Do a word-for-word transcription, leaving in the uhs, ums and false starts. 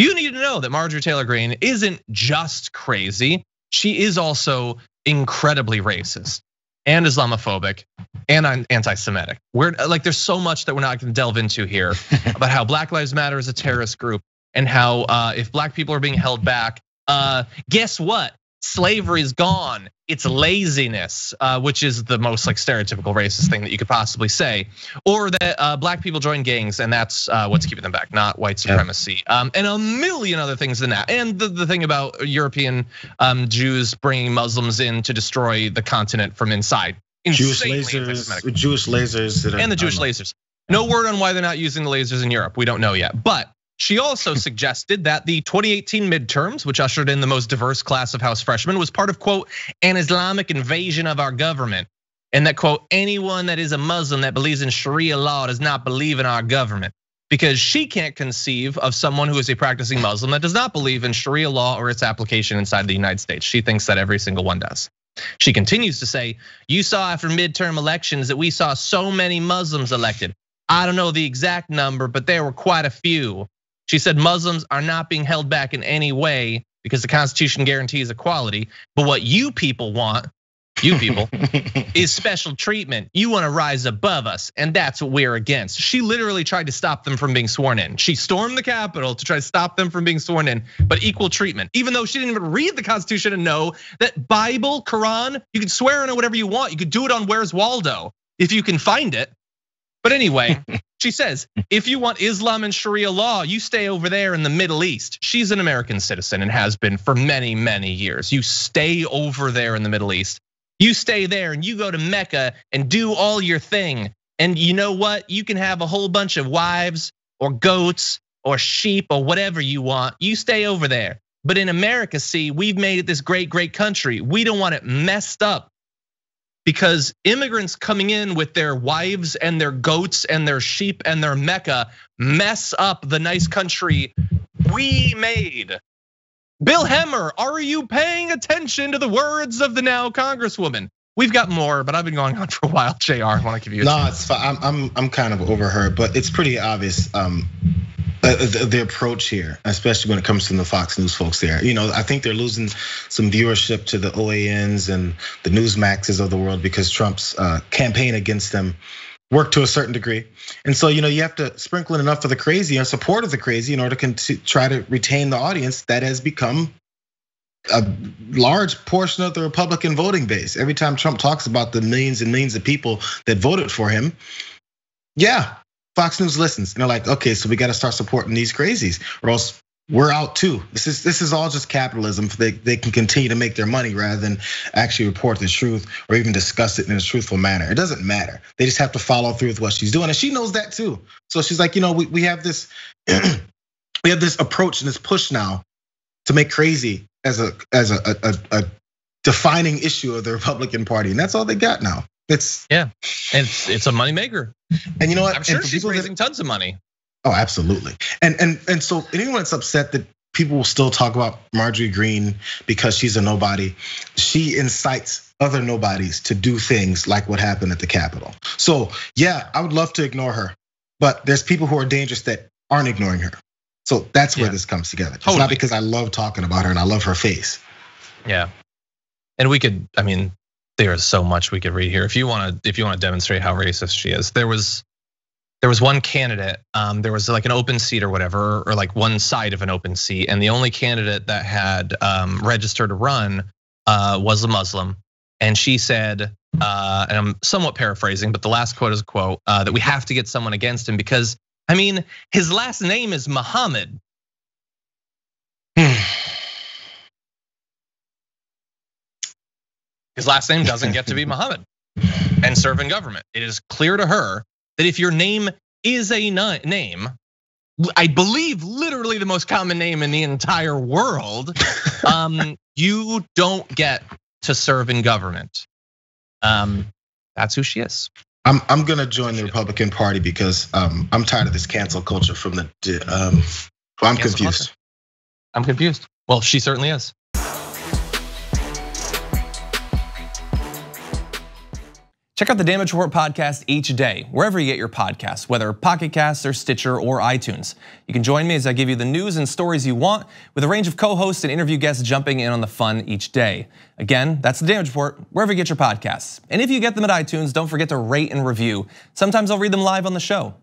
You need to know that Marjorie Taylor Greene isn't just crazy. She is also incredibly racist and Islamophobic and anti-Semitic. We're like, there's so much that we're not gonna delve into here about how Black Lives Matter is a terrorist group and how uh, if black people are being held back, uh, guess what? Slavery is gone. It's laziness, uh, which is the most like stereotypical racist thing that you could possibly say. Or that uh, black people join gangs and that's uh, what's keeping them back, not white supremacy. Um, and a million other things than that. And the, the thing about European um, Jews bringing Muslims in to destroy the continent from inside. Jewish lasers, Jewish lasers. That are, and the Jewish lasers. No word on why they're not using the lasers in Europe. We don't know yet, but she also suggested that the twenty eighteen midterms, which ushered in the most diverse class of House freshmen, was part of, quote, an Islamic invasion of our government. And that, quote, anyone that is a Muslim that believes in Sharia law does not believe in our government. Because she can't conceive of someone who is a practicing Muslim that does not believe in Sharia law or its application inside the United States. She thinks that every single one does. She continues to say, you saw after midterm elections that we saw so many Muslims elected. I don't know the exact number, but there were quite a few. She said Muslims are not being held back in any way because the Constitution guarantees equality. But what you people want, you people, is special treatment. You want to rise above us, and that's what we're against. She literally tried to stop them from being sworn in. She stormed the Capitol to try to stop them from being sworn in, but equal treatment. Even though she didn't even read the Constitution and know that Bible, Quran, you can swear in it whatever you want. You could do it on Where's Waldo if you can find it. But anyway, she says, if you want Islam and Sharia law, you stay over there in the Middle East. She's an American citizen and has been for many, many years. You stay over there in the Middle East. You stay there and you go to Mecca and do all your thing. And you know what? You can have a whole bunch of wives or goats or sheep or whatever you want. You stay over there. But in America, see, we've made it this great, great country. We don't want it messed up. Because immigrants coming in with their wives and their goats and their sheep and their Mecca mess up the nice country we made. Bill Hemmer, are you paying attention to the words of the now Congresswoman? We've got more, but I've been going on for a while. J R, I want to give you a No, chance. it's fine. I'm, I'm, I'm kind of over her, but it's pretty obvious. Um, The, the approach here, especially when it comes from the Fox News folks there. You know, I think they're losing some viewership to the O A Ns and the Newsmaxes of the world because Trump's campaign against them worked to a certain degree. And so, you know, you have to sprinkle in enough for the crazy and support of the crazy in order to try to retain the audience that has become a large portion of the Republican voting base. Every time Trump talks about the millions and millions of people that voted for him, yeah, Fox News listens and they're like, okay, so we got to start supporting these crazies or else we're out too. This is this is all just capitalism. They they can continue to make their money rather than actually report the truth or even discuss it in a truthful manner. It doesn't matter. They just have to follow through with what she's doing, and she knows that too. So she's like, you know, we we have this we have this approach and this push now to make crazy as a as a, a, a defining issue of the Republican Party, and that's all they got now. It's yeah, it's it's a moneymaker. And you know what? I'm sure she's raising tons of money. Oh, absolutely. And and and so anyone that's upset that people will still talk about Marjorie Greene because she's a nobody, she incites other nobodies to do things like what happened at the Capitol. So yeah, I would love to ignore her, but there's people who are dangerous that aren't ignoring her. So that's where yeah. this comes together. It's totally. Not because I love talking about her and I love her face. Yeah, and we could, I mean, there is so much we could read here. If you want to, if you want to demonstrate how racist she is, there was, there was one candidate. Um, there was like an open seat or whatever, or like one side of an open seat, and the only candidate that had um, registered to run uh, was a Muslim, and she said, uh, and I'm somewhat paraphrasing, but the last quote is a quote uh, that we have to get someone against him because, I mean, his last name is Muhammad. His last name doesn't get to be Muhammad and serve in government. It is clear to her that if your name is a name, I believe literally the most common name in the entire world, um, you don't get to serve in government. Um, that's who she is. I'm I'm gonna join the Republican Party because um, I'm tired of this cancel culture from the. Um, I'm cancel confused. Culture. I'm confused. Well, she certainly is. Check out the Damage Report podcast each day, wherever you get your podcasts, whether Pocket Casts or Stitcher or iTunes. You can join me as I give you the news and stories you want, with a range of co-hosts and interview guests jumping in on the fun each day. Again, that's the Damage Report, wherever you get your podcasts. And if you get them at iTunes, don't forget to rate and review. Sometimes I'll read them live on the show.